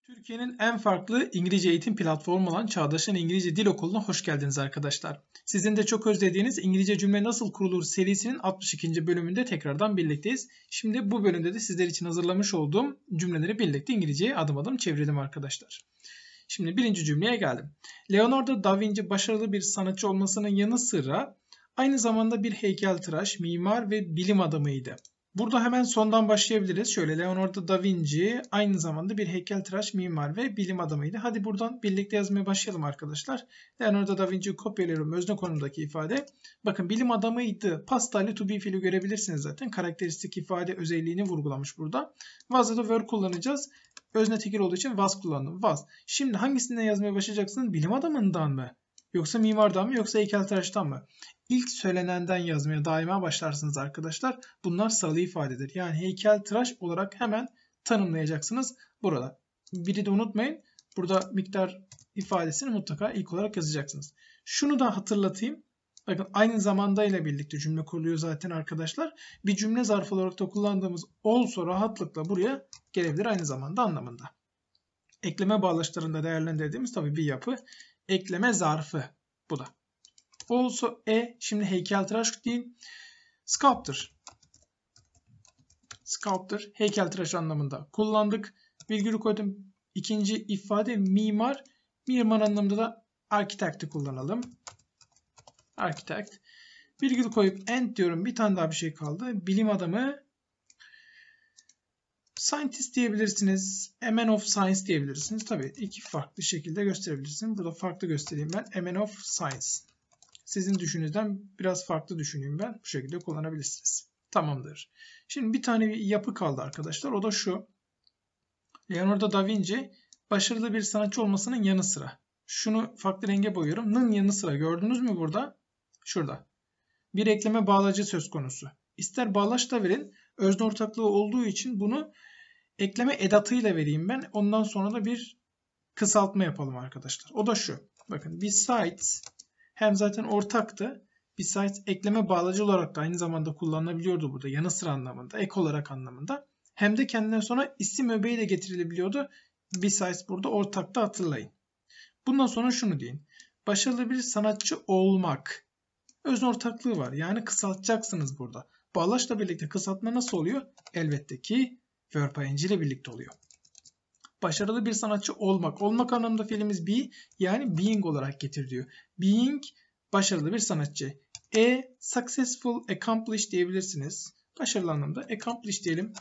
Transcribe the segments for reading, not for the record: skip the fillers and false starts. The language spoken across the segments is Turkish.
Türkiye'nin en farklı İngilizce eğitim platformu olan Çağdaş'ın İngilizce Dil Okulu'na hoş geldiniz arkadaşlar. Sizin de çok özlediğiniz İngilizce Cümle Nasıl Kurulur serisinin 62. bölümünde tekrardan birlikteyiz. Şimdi bu bölümde de sizler için hazırlamış olduğum cümleleri birlikte İngilizceye adım adım çevirelim arkadaşlar. Şimdi birinci cümleye geldim. Leonardo da Vinci başarılı bir sanatçı olmasının yanı sıra aynı zamanda bir heykeltıraş, mimar ve bilim adamıydı. Burada hemen sondan başlayabiliriz. Şöyle Leonardo da Vinci aynı zamanda bir heykeltıraş, mimar ve bilim adamıydı. Hadi buradan birlikte yazmaya başlayalım arkadaşlar. Leonardo da Vinci'yi kopyalıyorum. Özne konumdaki ifade. Bakın bilim adamıydı. Past ile to be fiili görebilirsiniz zaten. Karakteristik ifade özelliğini vurgulamış burada. Was'da da were kullanacağız. Özne tekil olduğu için was kullandım. Was. Şimdi hangisinden yazmaya başlayacaksınız? Bilim adamından mı? Yoksa mimardan mı? Yoksa heykeltıraştan mı? İlk söylenenden yazmaya daima başlarsınız arkadaşlar. Bunlar sıralı ifadedir. Yani heykeltıraş olarak hemen tanımlayacaksınız burada. Biri de unutmayın. Burada miktar ifadesini mutlaka ilk olarak yazacaksınız. Şunu da hatırlatayım. Bakın aynı zamanda ile birlikte cümle kuruluyor zaten arkadaşlar. Bir cümle zarfı olarak da kullandığımız also rahatlıkla buraya gelebilir aynı zamanda anlamında. Ekleme bağlaçlarında değerlendirdiğimiz tabii bir yapı. Ekleme zarfı bu da. Also şimdi heykeltıraş değil. Sculptor. Sculptor heykeltıraş anlamında kullandık. Virgülü koydum. İkinci ifade mimar. Mimar anlamında da architect'i kullanalım. Architect. Virgül koyup and diyorum. Bir tane daha bir şey kaldı. Bilim adamı. Scientist diyebilirsiniz. A man of science diyebilirsiniz. Tabii iki farklı şekilde gösterebilirsiniz. Burada farklı göstereyim ben. A man of science. Sizin düşününüzden biraz farklı düşüneyim ben. Bu şekilde kullanabilirsiniz. Tamamdır. Şimdi bir tane bir yapı kaldı arkadaşlar. O da şu. Leonardo da Vinci başarılı bir sanatçı olmasının yanı sıra. Şunu farklı renge boyuyorum. Nın yanı sıra. Gördünüz mü burada? Şurada. Bir ekleme bağlacı söz konusu. İster bağlaç da verin. Özne ortaklığı olduğu için bunu ekleme edatıyla vereyim ben. Ondan sonra da bir kısaltma yapalım arkadaşlar. O da şu. Bakın besides hem zaten ortaktı. Besides ekleme bağlacı olarak da aynı zamanda kullanılabiliyordu burada. Yanı sıra anlamında. Ek olarak anlamında. Hem de kendinden sonra isim öbeği de getirilebiliyordu. Besides burada ortakta hatırlayın. Bundan sonra şunu deyin. Başarılı bir sanatçı olmak. Özne ortaklığı var. Yani kısaltacaksınız burada. Bağlaçla birlikte kısaltma nasıl oluyor? Elbette ki verb ing ile birlikte oluyor. Başarılı bir sanatçı olmak. Olmak anlamında fiilimiz be yani being olarak getir diyor. Being başarılı bir sanatçı. Successful, accomplished diyebilirsiniz. Başarılı anlamda accomplish diyelim.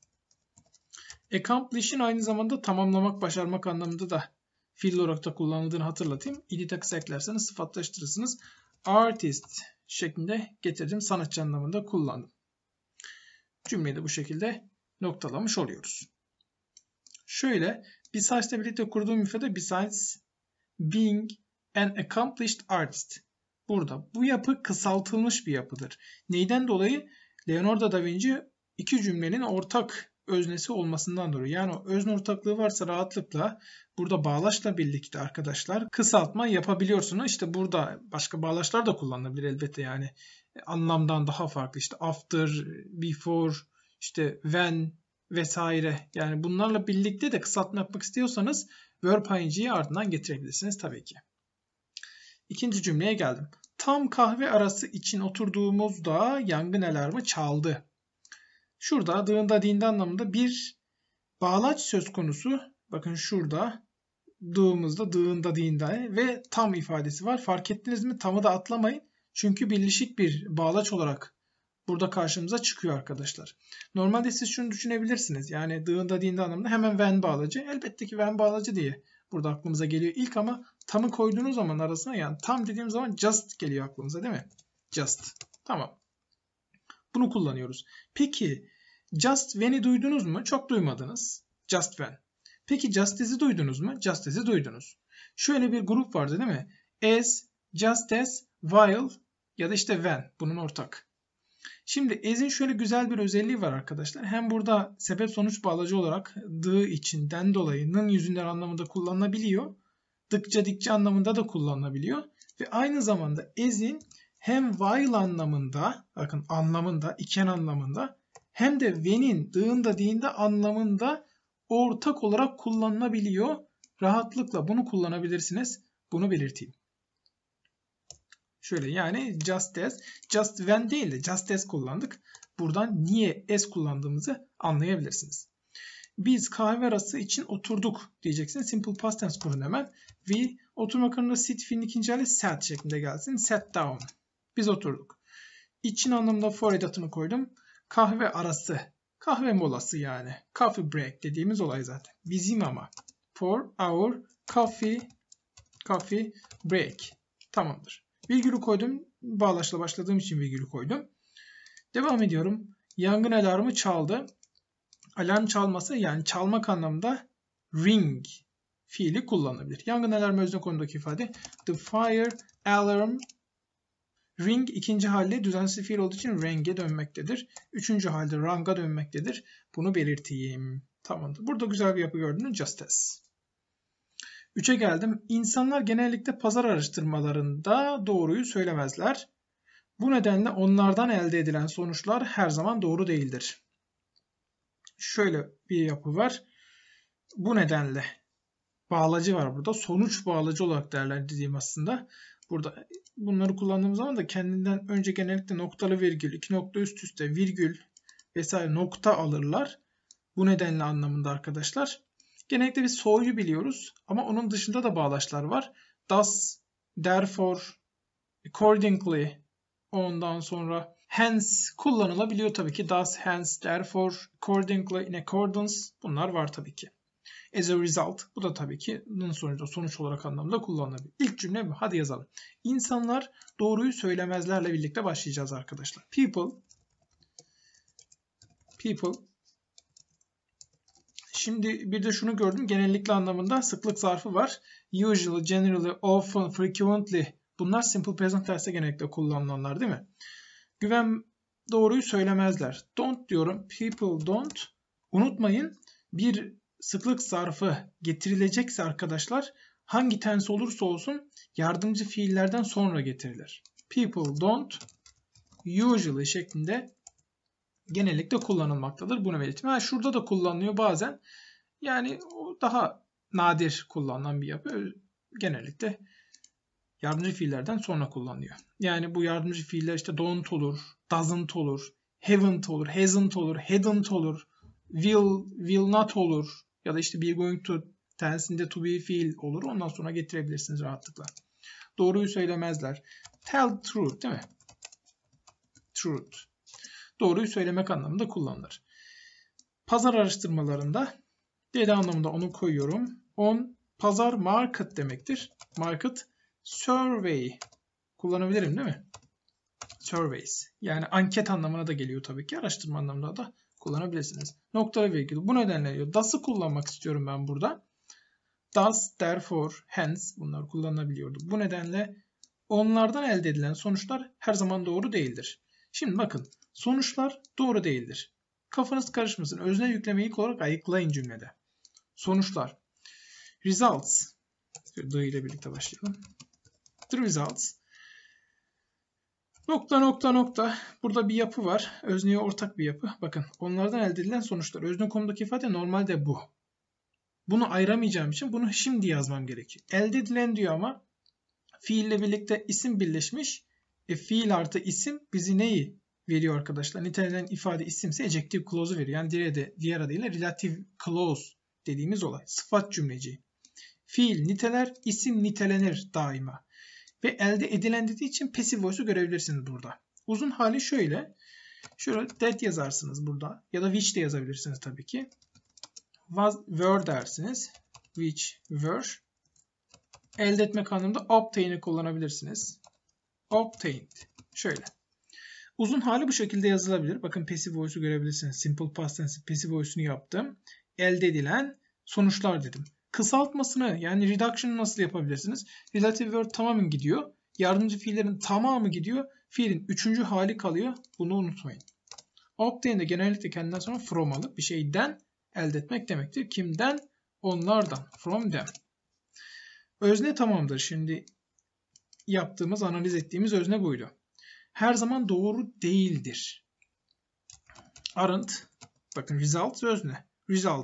Accomplish'in aynı zamanda tamamlamak, başarmak anlamında da fiil olarak da kullanıldığını hatırlatayım. İdi takısı eklerseniz sıfatlaştırırsınız. Artist şeklinde getirdim. Sanatçı anlamında kullandım. Cümleyi de bu şekilde noktalamış oluyoruz. Şöyle, besides ile birlikte kurduğum ifade besides being an accomplished artist. Burada bu yapı kısaltılmış bir yapıdır. Neyden dolayı? Leonardo da Vinci iki cümlenin ortak öznesi olmasından dolayı. Yani özne ortaklığı varsa rahatlıkla burada bağlaçla birlikte arkadaşlar kısaltma yapabiliyorsunuz. İşte burada başka bağlaçlar da kullanılabilir elbette yani anlamdan daha farklı. İşte after, before, işte when vesaire. Yani bunlarla birlikte de kısaltma yapmak istiyorsanız verb ing'yi ardından getirebilirsiniz tabii ki. İkinci cümleye geldim. Tam kahve arası için oturduğumuzda yangın alarmı çaldı. Şurada dığında dinde anlamında bir bağlaç söz konusu. Bakın şurada dığımızda dığında dinde ve tam ifadesi var. Fark ettiniz mi? Tamı da atlamayın. Çünkü birleşik bir bağlaç olarak burada karşımıza çıkıyor arkadaşlar. Normalde siz şunu düşünebilirsiniz. Yani dığında dinde anlamında hemen when bağlacı. Elbette ki when bağlacı diye burada aklımıza geliyor ilk ama tamı koyduğunuz zaman arasına yani tam dediğim zaman just geliyor aklımıza değil mi? Just. Tamam. Bunu kullanıyoruz. Peki just when'i duydunuz mu? Çok duymadınız. Just when. Peki just as'i duydunuz mu? Just as'i duydunuz. Şöyle bir grup vardı değil mi? As, just as, while ya da işte when. Bunun ortak. Şimdi as'in şöyle güzel bir özelliği var arkadaşlar. Hem burada sebep sonuç bağlacı olarak dı içinden dolayı nın yüzünden anlamında kullanılabiliyor. Dıkça dikçe anlamında da kullanılabiliyor. Ve aynı zamanda as'in hem while anlamında, bakın anlamında, iken anlamında hem de when'in, dığında, dinde anlamında ortak olarak kullanılabiliyor. Rahatlıkla bunu kullanabilirsiniz. Bunu belirteyim. Şöyle yani just as, just when değil de just as kullandık. Buradan niye as kullandığımızı anlayabilirsiniz. Biz kahve arası için oturduk diyeceksiniz. Simple past tense kurun hemen. We oturmak anlamında sit fiilin ikinci hali sat şeklinde gelsin. Sat down. Biz oturduk. İçin anlamında for edatını koydum. Kahve arası. Kahve molası yani. Coffee break dediğimiz olay zaten. Bizim ama. For our coffee break. Tamamdır. Virgülü koydum. Bağlaçla başladığım için virgülü koydum. Devam ediyorum. Yangın alarmı çaldı. Alarm çalması yani çalmak anlamında ring fiili kullanılabilir. Yangın alarmı özne konudaki ifade the fire alarm ring ikinci halde düzensiz fiil olduğu için rang'e dönmektedir. Üçüncü halde rang'a dönmektedir. Bunu belirteyim. Tamamdır. Burada güzel bir yapı gördünüz. Just as. 3'e geldim. İnsanlar genellikle pazar araştırmalarında doğruyu söylemezler. Bu nedenle onlardan elde edilen sonuçlar her zaman doğru değildir. Şöyle bir yapı var. Bu nedenle bağlacı var burada. Sonuç bağlacı olarak değerlendirdiğim aslında. Burada bunları kullandığımız zaman da kendinden önce genellikle noktalı virgül, iki nokta üst üste virgül vesaire nokta alırlar. Bu nedenle anlamında arkadaşlar. Genellikle biz so'yu biliyoruz ama onun dışında da bağlaçlar var. Thus, therefore, accordingly, ondan sonra hence kullanılabiliyor tabii ki. Thus, hence, therefore, accordingly, in accordance bunlar var tabii ki. As a result bu da tabii ki sonuç olarak anlamda kullanılabilir. İlk cümle bu. Hadi yazalım. İnsanlar doğruyu söylemezlerle birlikte başlayacağız arkadaşlar. People. Şimdi bir de şunu gördüm. Genellikle anlamında sıklık zarfı var. Usually, generally, often, frequently. Bunlar simple present tense'te genellikle kullanılanlar değil mi? Güven doğruyu söylemezler. Don't diyorum. People don't. Unutmayın bir sıklık zarfı getirilecekse arkadaşlar hangi tense olursa olsun yardımcı fiillerden sonra getirilir. People don't usually şeklinde genellikle kullanılmaktadır. Bunu belirteyim. Şurada da kullanılıyor bazen. Yani o daha nadir kullanılan bir yapı. Genellikle yardımcı fiillerden sonra kullanılıyor. Yani bu yardımcı fiiller işte don't olur, doesn't olur, haven't olur, hasn't olur, hadn't olur, will not olur ya da işte be going to tensinde to be fiil olur. Ondan sonra getirebilirsiniz rahatlıkla. Doğruyu söylemezler. Tell truth değil mi? Truth. Doğruyu söylemek anlamında kullanılır. Pazar araştırmalarında dede anlamında onu koyuyorum. On pazar market demektir. Market survey kullanabilirim değil mi? Surveys. Yani anket anlamına da geliyor tabii ki. Araştırma anlamında da kullanabilirsiniz. Noktalı virgül. Bu nedenle diyor. Does'ı kullanmak istiyorum ben burada. Does, therefore, hence bunlar kullanılabiliyordu. Bu nedenle onlardan elde edilen sonuçlar her zaman doğru değildir. Şimdi bakın. Sonuçlar doğru değildir. Kafanız karışmasın. Özne yüklemeyi ilk olarak ayıklayın cümlede. Sonuçlar. Results. D ile birlikte başlayalım. The results. Nokta. Burada bir yapı var. Özneye ortak bir yapı. Bakın onlardan elde edilen sonuçlar. Özne konumdaki ifade normalde bu. Bunu ayıramayacağım için bunu şimdi yazmam gerekiyor. Elde edilen diyor ama fiille birlikte isim birleşmiş. Fiil artı isim bizi neyi veriyor arkadaşlar? Nitelenen ifade isimse adjective clause'u veriyor. Yani diğer adıyla relative clause dediğimiz olay. Sıfat cümleci. Fiil niteler, isim nitelenir daima. Ve elde edilen dediği için passive voice'u görebilirsiniz burada. Uzun hali şöyle. Şöyle that yazarsınız burada. Ya da which de yazabilirsiniz tabii ki. Were dersiniz. Which were. Elde etmek anlamında obtain'i kullanabilirsiniz. Obtained. Şöyle. Uzun hali bu şekilde yazılabilir. Bakın passive voice'u görebilirsiniz. Simple past tense passive voice'unu yaptım. Elde edilen sonuçlar dedim. Kısaltmasını yani reduction'ı nasıl yapabilirsiniz? Relative word tamamen gidiyor. Yardımcı fiillerin tamamı gidiyor. Fiilin üçüncü hali kalıyor. Bunu unutmayın. Obtain de genellikle kendinden sonra from alıp bir şeyden elde etmek demektir. Kimden? Onlardan. From them. Özne tamamdır. Şimdi yaptığımız, analiz ettiğimiz özne buydu. Her zaman doğru değildir. Aren't. Bakın results özne. Results.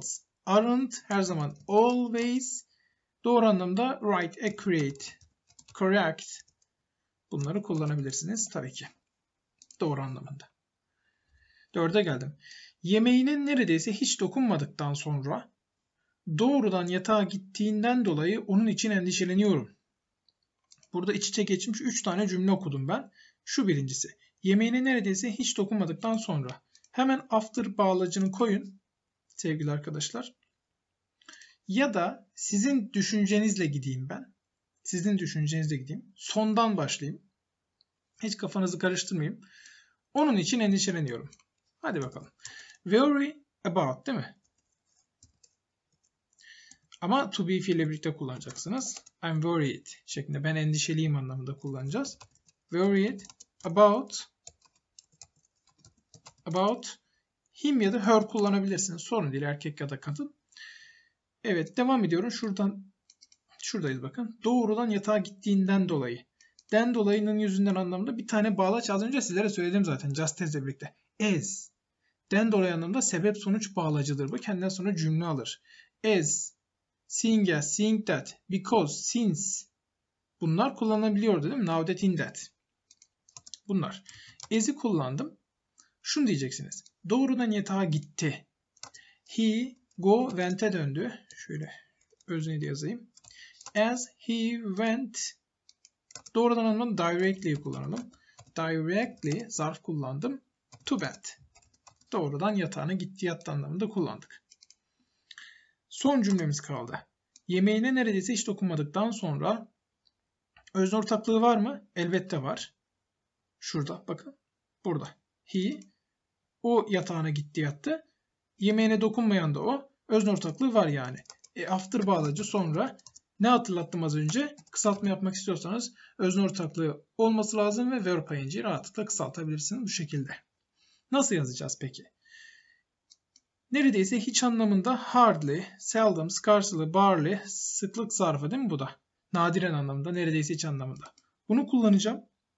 aren't her zaman always, doğru anlamda right, accurate, correct, bunları kullanabilirsiniz tabii ki. Doğru anlamında. 4'e geldim. Yemeğine neredeyse hiç dokunmadıktan sonra doğrudan yatağa gittiğinden dolayı onun için endişeleniyorum. Burada iç içe geçmiş 3 tane cümle okudum ben. Şu birincisi. Yemeğine neredeyse hiç dokunmadıktan sonra. Hemen after bağlacını koyun sevgili arkadaşlar. Ya da sizin düşüncenizle gideyim ben. Sizin düşüncenizle gideyim. Sondan başlayayım. Hiç kafanızı karıştırmayayım. Onun için endişeleniyorum. Hadi bakalım. Worry about değil mi? Ama to be fiille birlikte kullanacaksınız. I'm worried şeklinde, ben endişeliyim anlamında kullanacağız. Worried about him ya da her kullanabilirsiniz. Sorun değil, erkek ya da kadın. Evet, devam ediyorum. Şuradayız bakın. Doğrudan yatağa gittiğinden dolayı. Den dolayının yüzünden anlamında bir tane bağlaç az önce sizlere söyledim zaten. Just as'le birlikte. As. Den dolayı anlamında sebep sonuç bağlacıdır. Bu kendinden sonra cümle alır. As, seeing as, seeing that, because, since. Bunlar kullanılabiliyordu değil mi? Now that, in that. Bunlar. As'i kullandım. Şunu diyeceksiniz. Doğrudan yatağa gitti. He, go, went'e döndü. Şöyle özne de yazayım. As he went, doğrudan anlamda directly'yi kullanalım. Directly, zarf kullandım. To bed. Doğrudan yatağına gitti, yattı anlamında kullandık. Son cümlemiz kaldı. Yemeğine neredeyse hiç dokunmadıktan sonra özne ortaklığı var mı? Elbette var. Şurada bakın. Burada. He, o yatağına gitti, yattı. Yemeğine dokunmayan da o. Özne ortaklığı var yani. After bağlacı sonra. Ne hatırlattım az önce? Kısaltma yapmak istiyorsanız özne ortaklığı olması lazım ve verb ing'yi rahatlıkla kısaltabilirsiniz bu şekilde. Nasıl yazacağız peki? Neredeyse hiç anlamında hardly, seldom, scarcely, barely, sıklık zarfı değil mi bu da? Nadiren anlamında, neredeyse hiç anlamında. Bunu kullanacağım.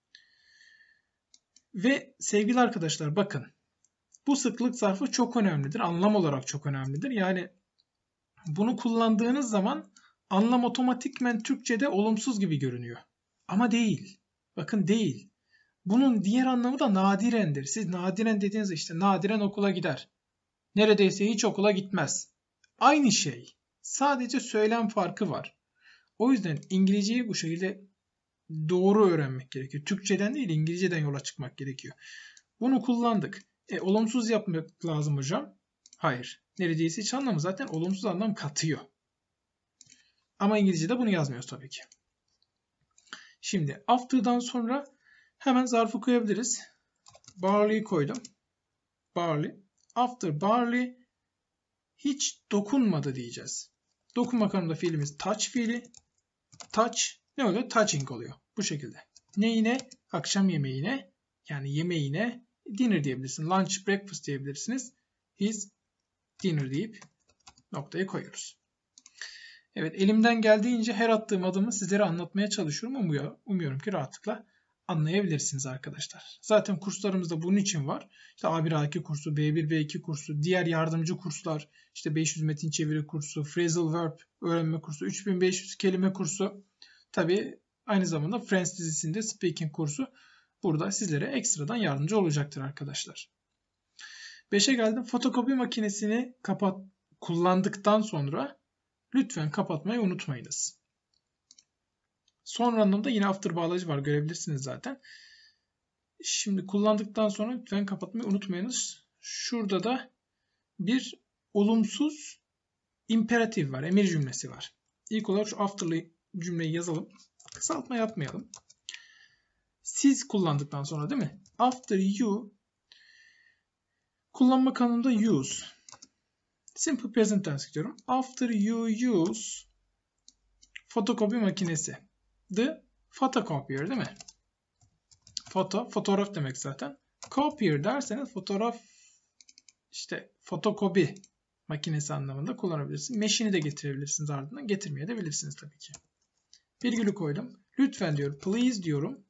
Ve sevgili arkadaşlar bakın. Bu sıklık zarfı çok önemlidir. Anlam olarak çok önemlidir. Yani bunu kullandığınız zaman anlam otomatikmen Türkçe'de olumsuz gibi görünüyor. Ama değil. Bakın değil. Bunun diğer anlamı da nadirendir. Siz nadiren dediğiniz işte nadiren okula gider. Neredeyse hiç okula gitmez. Aynı şey. Sadece söylem farkı var. O yüzden İngilizceyi bu şekilde doğru öğrenmek gerekiyor. Türkçeden değil, İngilizceden yola çıkmak gerekiyor. Bunu kullandık. Olumsuz yapmak lazım hocam. Hayır. Neredeyse hiç anlamı zaten olumsuz anlam katıyor. Ama İngilizce'de bunu yazmıyoruz tabii ki. Şimdi after'dan sonra hemen zarfı koyabiliriz. Barley'i koydum. Barley. After barley hiç dokunmadı diyeceğiz. Dokunmak anlamında fiilimiz touch fiili. Touch ne oluyor? Touching oluyor. Bu şekilde. Neyine? Akşam yemeğine, yani yemeğine dinner diyebilirsiniz. Lunch, breakfast diyebilirsiniz. His dinner deyip noktayı koyuyoruz. Evet, elimden geldiğince her attığım adımı sizlere anlatmaya çalışıyorum. Umuyorum ki rahatlıkla anlayabilirsiniz arkadaşlar. Zaten kurslarımızda bunun için var. İşte A1, A2 kursu, B1, B2 kursu, diğer yardımcı kurslar, işte 500 metin çeviri kursu, phrasal verb öğrenme kursu, 3500 kelime kursu. Tabii aynı zamanda Friends dizisinde speaking kursu burada sizlere ekstradan yardımcı olacaktır arkadaşlar. 5'e geldim. Fotokopi makinesini kullandıktan sonra lütfen kapatmayı unutmayınız. Son anlamda yine after bağlacı var. Görebilirsiniz zaten. Şimdi kullandıktan sonra lütfen kapatmayı unutmayınız. Şurada da bir olumsuz imperatif var. Emir cümlesi var. İlk olarak şu after'lı cümleyi yazalım. Kısaltma yapmayalım. Siz kullandıktan sonra değil mi? After you kullanma kanalında use. Simple present tense diyorum. After you use fotokopi makinesi. The photocopier değil mi? Fotoğraf demek zaten. Copier derseniz fotoğraf, işte fotokopi makinesi anlamında kullanabilirsiniz. Machine'i de getirebilirsiniz ardından. Getirmeye de bilirsiniz tabii ki. Virgülü koydum. Lütfen diyor. Please diyorum.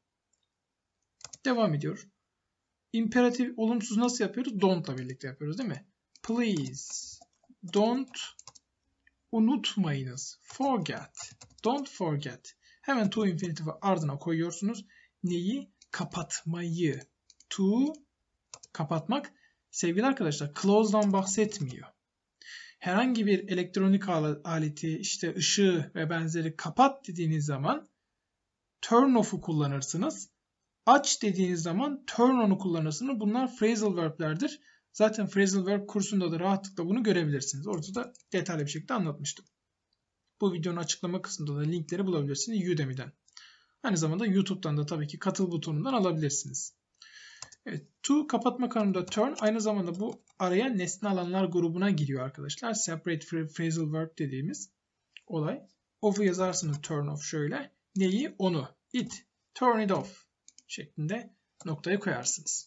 Devam ediyor. İmperatif olumsuz nasıl yapıyoruz? Don't'la birlikte yapıyoruz değil mi? Please Don't unutmayınız. Forget. Don't forget. Hemen to infinitive ardına koyuyorsunuz. Neyi? Kapatmayı. To kapatmak. Sevgili arkadaşlar, close'dan bahsetmiyor. Herhangi bir elektronik aleti, işte ışığı ve benzeri kapat dediğiniz zaman turn off'u kullanırsınız. Aç dediğiniz zaman turn on'u kullanırsınız. Bunlar phrasal verb'lerdir. Zaten phrasal verb kursunda da rahatlıkla bunu görebilirsiniz. Orada da detaylı bir şekilde anlatmıştım. Bu videonun açıklama kısmında da linkleri bulabilirsiniz Udemy'den. Aynı zamanda YouTube'dan da tabii ki katıl butonundan alabilirsiniz. Evet, to kapatma kanalında turn aynı zamanda bu araya nesne alanlar grubuna giriyor arkadaşlar. Separate phrasal verb dediğimiz olay. Off'u yazarsınız turn off şöyle. Neyi? Onu. It. Turn it off şeklinde noktayı koyarsınız.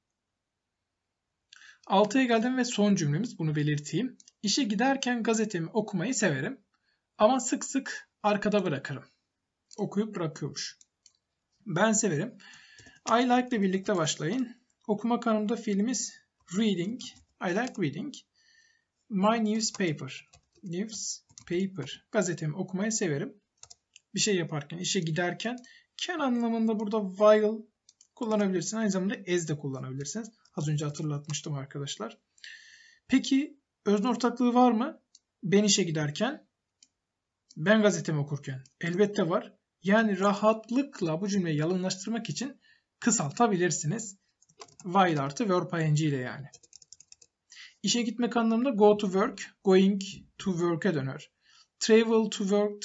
6'ya geldim ve son cümlemiz, bunu belirteyim. İşe giderken gazetemi okumayı severim ama sık sık arkada bırakırım. Okuyup bırakıyormuş. Ben severim. I like ile birlikte başlayın. Okuma kanalımda fiilimiz reading. I like reading. My newspaper. Newspaper. Gazetemi okumayı severim. Bir şey yaparken, işe giderken can anlamında burada while kullanabilirsiniz. Aynı zamanda as de kullanabilirsiniz. Az önce hatırlatmıştım arkadaşlar. Peki özne ortaklığı var mı? Ben işe giderken, ben gazetemi okurken. Elbette var. Yani rahatlıkla bu cümleyi yalınlaştırmak için kısaltabilirsiniz. While artı verb ing ile yani. İşe gitmek anlamında go to work, going to work'e döner. Travel to work,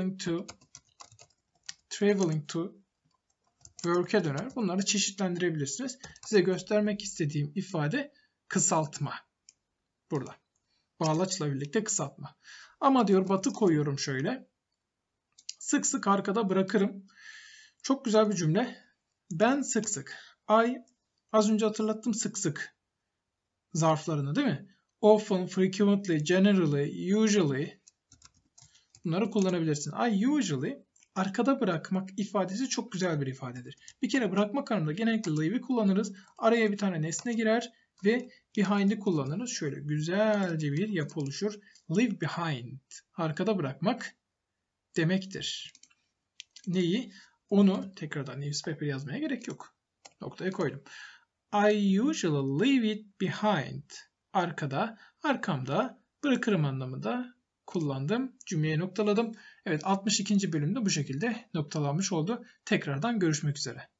traveling to work'e döner. Bunları çeşitlendirebilirsiniz. Size göstermek istediğim ifade kısaltma. Burada. Bağlaçla birlikte kısaltma. Ama diyor batı koyuyorum şöyle. Sık sık arkada bırakırım. Çok güzel bir cümle. Ben sık sık. I az önce hatırlattım sık sık zarflarını değil mi? Often, frequently, generally, usually bunları kullanabilirsin. I usually arkada bırakmak ifadesi çok güzel bir ifadedir. Bir kere bırakmak anlamında genellikle leave'i kullanırız. Araya bir tane nesne girer ve behind'i kullanırız. Şöyle güzelce bir yapı oluşur. Leave behind. Arkada bırakmak demektir. Neyi? Onu tekrardan newspaper yazmaya gerek yok. Noktaya koydum. I usually leave it behind. Arkada, arkamda bırakırım anlamında kullandım. Cümleyi noktaladım. Evet, 62. bölümde bu şekilde noktalanmış oldu. Tekrardan görüşmek üzere.